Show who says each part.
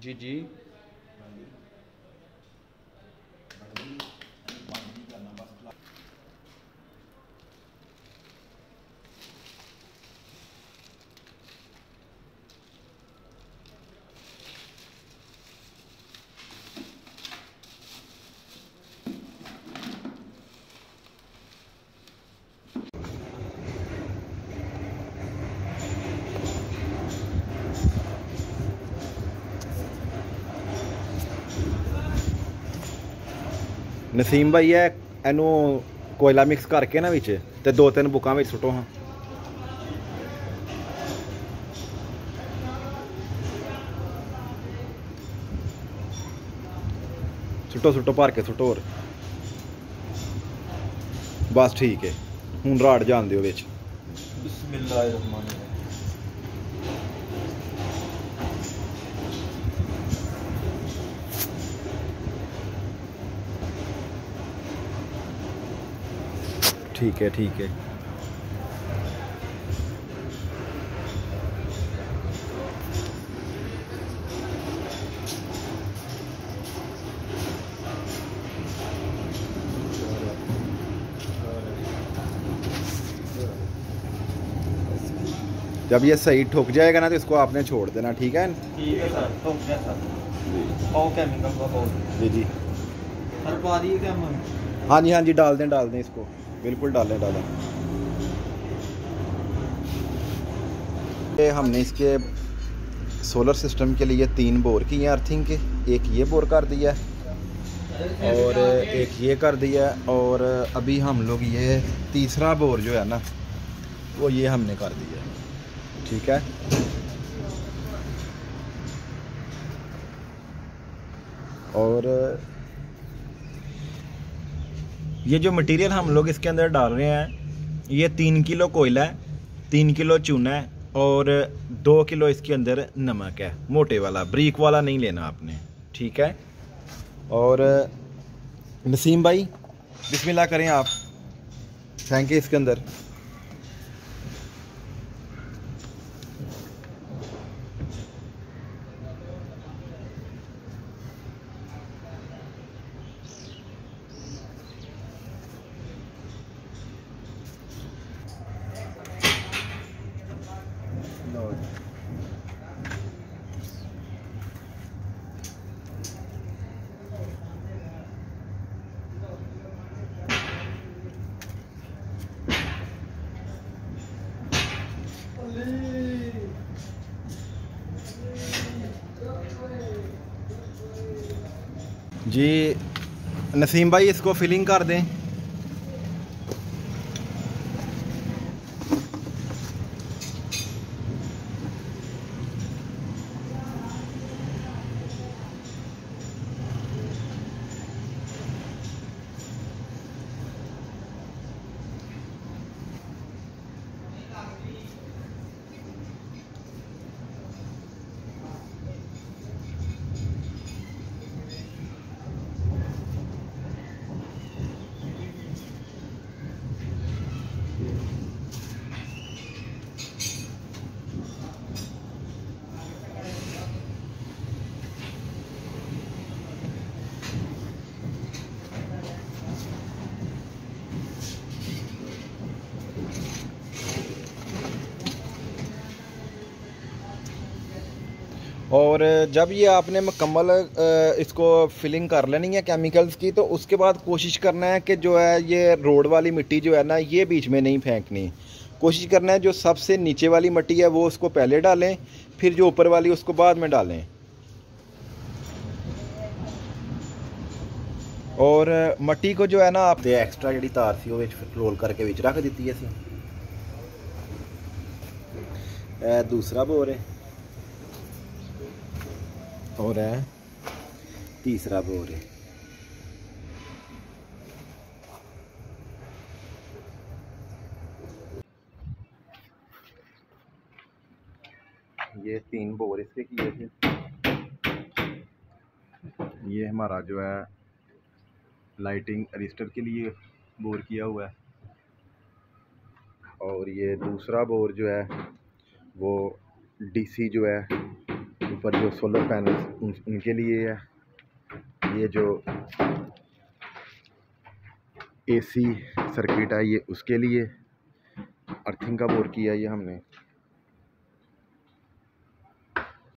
Speaker 1: जी जी। नसीम भाई है एनू कोयला मिक्स करके ना विच ते 2-3 बुकां विच सुटो हाँ। सुटो सुटो भर के सुटो और बस ठीक है। हूँ राड़ जान दियो विच।
Speaker 2: बिस्मिल्लाहिर्रहमानिर्रहीम।
Speaker 1: ठीक है ठीक है। जब ये सही ठुक जाएगा ना तो इसको आपने छोड़ देना, ठीक है?
Speaker 2: ठीक है सर, ठुक गया सर। और केमिकल का पाउडर
Speaker 1: जी जी
Speaker 2: सर पा दिए क्या हम?
Speaker 1: हाँ जी डाल दें इसको, बिल्कुल डालें। ये हमने इसके सोलर सिस्टम के लिए 3 बोर किए हैं अर्थिंग के। एक ये बोर कर दिया है और एक ये कर दिया है, और अभी हम लोग ये तीसरा बोर जो है ना वो ये हमने कर दिया है, ठीक है? और ये जो मटेरियल हम लोग इसके अंदर डाल रहे हैं, ये 3 किलो कोयला है, 3 किलो चूना है और 2 किलो इसके अंदर नमक है। मोटे वाला, ब्रीक वाला नहीं लेना आपने, ठीक है? और नसीम भाई बिस्मिल्लाह करें आप, फेंके इसके अंदर। जी नसीम भाई इसको फिलिंग कर दें। और जब ये आपने मुकम्मल इसको फिलिंग कर लेनी है केमिकल्स की, तो उसके बाद कोशिश करना है कि जो है ये रोड वाली मिट्टी जो है ना ये बीच में नहीं फेंकनी। कोशिश करना है जो सबसे नीचे वाली मिट्टी है वो उसको पहले डालें, फिर जो ऊपर वाली उसको बाद में डालें। और मिट्टी को जो है ना आप एक्स्ट्रा जी तार सी वो रोल करके विच रख दी है। दूसरा बोर है और है तीसरा बोर है। ये 3 बोर इसके किए थे। ये हमारा जो है लाइटिंग रजिस्टर के लिए बोर किया हुआ है, और ये दूसरा बोर जो है वो डीसी जो है ऊपर जो सोलर पैनल्स उनके लिए है, ये जो AC सर्किट है ये उसके लिए अर्थिंग का बोर किया है ये हमने।